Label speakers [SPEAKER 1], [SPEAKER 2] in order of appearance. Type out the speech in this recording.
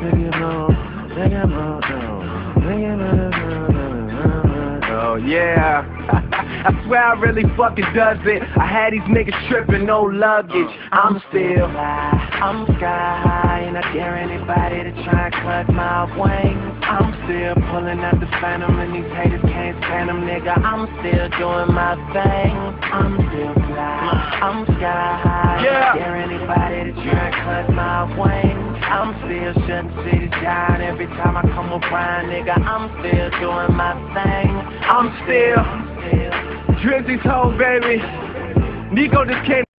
[SPEAKER 1] Oh yeah. I swear I really fucking does it. I had these niggas tripping, no luggage. I'm still high, I'm sky high, and I dare anybody to try and cut my wings. I'm still pulling out the phantom, and these haters can't stand them, nigga. I'm still doing my thing. I'm still fly, I'm sky high, yeah. I dare anybody to try and cut my wings. I'm still shutting cities down every time I come around, nigga. I'm still doing my thing. I'm still Drizzy's home, baby. Nico just came.